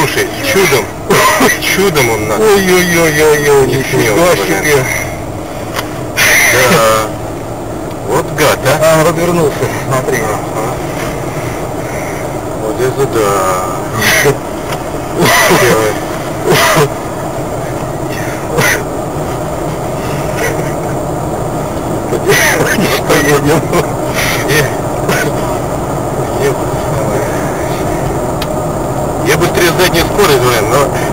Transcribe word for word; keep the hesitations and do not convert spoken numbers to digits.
Слушай, чудом, чудом он нас. Ой-ой-ой-ой-ой, не нифига себе. Да. Вот гад, а? А, он развернулся, смотри. Ага. Вот это да. Поедем. Я быстрее заднюю скорость, блин, но